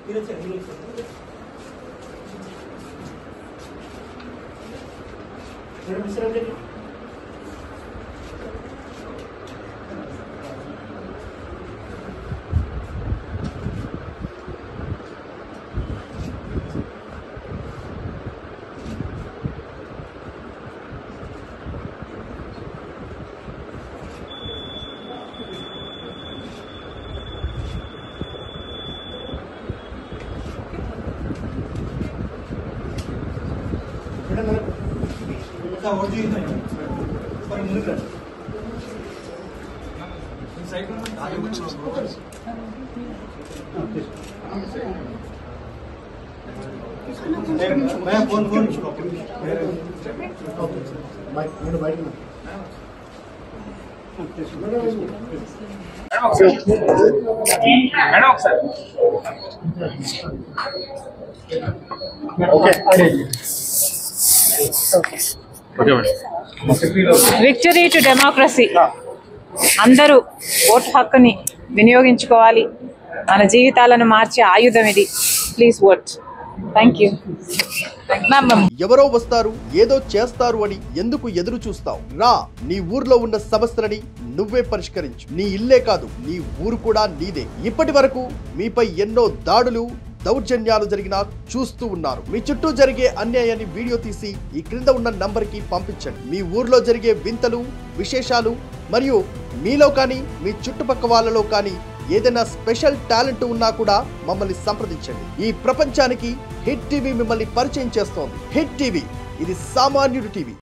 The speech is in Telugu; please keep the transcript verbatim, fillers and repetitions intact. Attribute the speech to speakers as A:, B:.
A: मैं phone phone
B: victory to democracy. అందరూ ఓటు హక్కుని వినియోగించుకోవాలి. మన జీవితాలను మార్చే ఆయుధం ఇది. Please vote. Thank you.
C: ఎవరో వస్తారు ఏదో చేస్తారు అని ఎందుకు ఎదురు చూస్తావు? రా, నీ ఊర్లో ఉన్న సమస్యలని నువ్వే పరిష్కరించు. నీ ఇల్లే కాదు, నీ ఊరు కూడా నీదే. ఇప్పటి వరకు మీపై ఎన్నో దాడులు దౌర్జన్యాలు జరిగినా చూస్తూ ఉన్నారు. మీ చుట్టూ జరిగే అన్యాయాన్ని వీడియో తీసి ఈ క్రింద ఉన్న నంబర్ కి పంపించండి. మీ ఊర్లో జరిగే వింతలు, విశేషాలు మరియు మీలో కానీ మీ చుట్టుపక్క వాళ్ళలో కానీ ఏదైనా స్పెషల్ టాలెంట్ ఉన్నా కూడా మమ్మల్ని సంప్రదించండి. ఈ ప్రపంచానికి హిట్ టీవీ మిమ్మల్ని పరిచయం చేస్తోంది. హిట్ టీవీ, ఇది సామాన్యుడి టీవీ.